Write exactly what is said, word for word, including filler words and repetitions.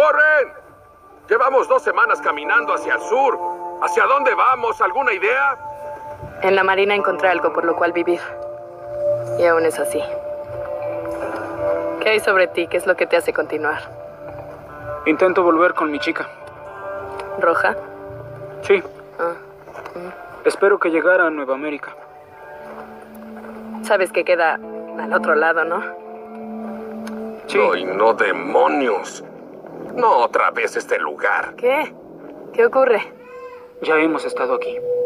¡Warren! Llevamos dos semanas caminando hacia el sur. ¿Hacia dónde vamos? ¿Alguna idea? En la marina encontré algo por lo cual vivir. Y aún es así. ¿Qué hay sobre ti? ¿Qué es lo que te hace continuar? Intento volver con mi chica. ¿Roja? Sí. Ah. Espero que llegara a Nueva América. Sabes que queda al otro lado, ¿no? Sí. ¡Ay, no, demonios! No otra vez este lugar. ¿Qué? ¿Qué ocurre? Ya hemos estado aquí.